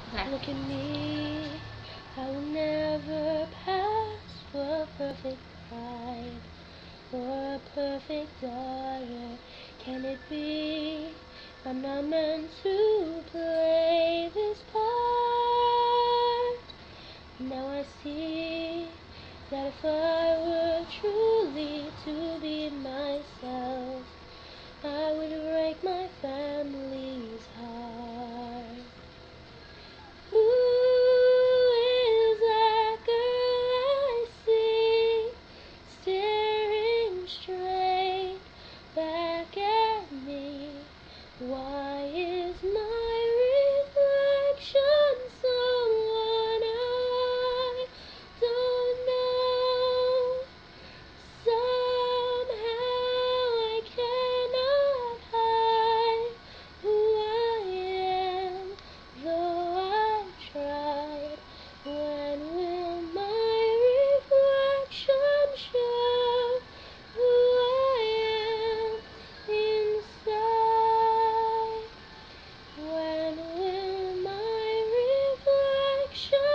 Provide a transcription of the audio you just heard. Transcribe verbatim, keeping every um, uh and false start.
Look at me, I will never pass for a perfect bride or a perfect daughter. Can it be I'm not meant to play this part? Now I see that if I were truly to be myself, I would break my family's heart. Who is that girl I see staring straight back at me? Why is my reflection someone I don't know? Somehow I cannot hide who I am, though I've tried. When will my reflection show who I am inside? When will my reflection